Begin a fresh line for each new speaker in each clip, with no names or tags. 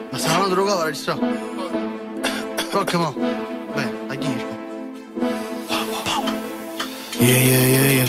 Ma stavano drogati, ci sta. Rocca mo. Bene, a chi? Yeah.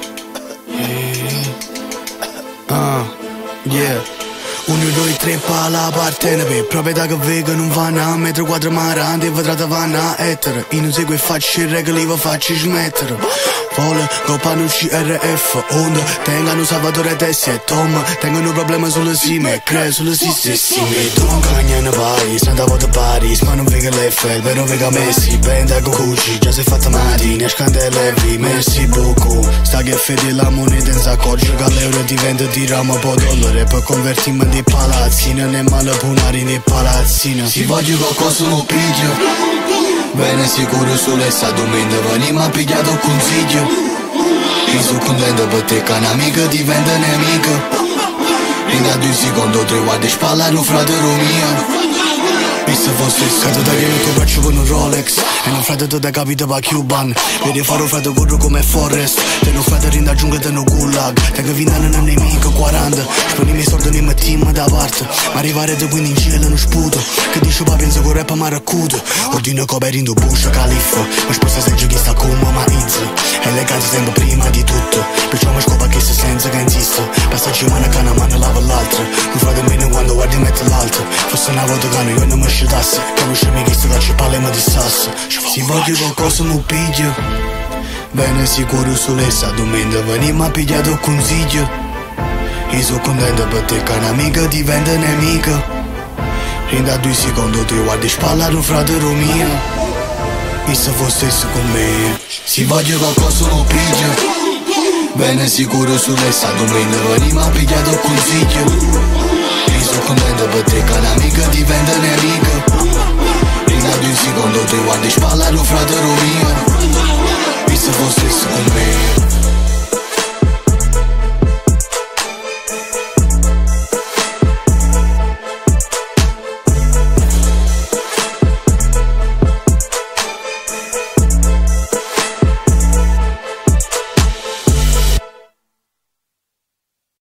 Yeah. 1, 2, 3 pa la partene per proprietà che vedo non vanno a metro quadro marante e vetrata vanno a etere. Io non seguo e faccio il regoli, vi faccio smettere. Vole, copano CRF, onda, tengano Salvatore Tessi e Tom, tengono problemi sulle sime, crea sulle stesse. Tu non cagnano pari, santa volta pari, ma non vega l'Eiffel, però vega Messi, benda con Gucci, già sei fatta mattina, scandele vi, merci beaucoup. Sta che fede la moneta in saccoccia, che l'euro diventa diramo un po' dollaro, poi convertiamo nei palazzi, non è male punare nei palazzini. Si voglio qualcosa non piglio. Bene sicuro sull'essa domenica veniamo a pigliato un consiglio. Io sono contento per te che un'amica diventa nemica. In da 2 secondi 3 guardi spalla un fratello mio. E se fosse stato da che il tuo braccio con un Rolex e non fratello da capito pa' Cuban. Vedi fare un fratello corro come Forrest. Te non fratello in da giungla te non gulag. Te che vindano un nemico 40. Spendi i miei soldi nei miei team da parte. Ma arrivare da quindi in cielo non sputo. Che dice pa' penso che rap ma raccuto. Ordino che in do bush califfo. Ma sposta se giochi sta come ma izzo. E le case sempre prima di tutto. Perciò mi scopa che se senza che insisto. Passaci mano che una mano lava l'altra. Non frate meno quando guardi mette l'altro. Fosse una volta che io non mi scedasse. Conoscemi chi sto caccia palle ma di sasso. Si voglio qualcosa mi piglio. Bene sicuro sull'essa domenica veniamo a pigliare un consiglio. Io sono contento per te che un'amica diventa nemica. In da 2 secondi ti guardi spalla un fratello mio. E se fosse con me. Si voglio qualcosa non piglio. Bene sicuro sull'essa domenica veniamo a pigliare un consiglio. Io sono contento per te che un'amica diventa nemica. In da 2 secondi ti guardi spalla un fratello mio. E se fosse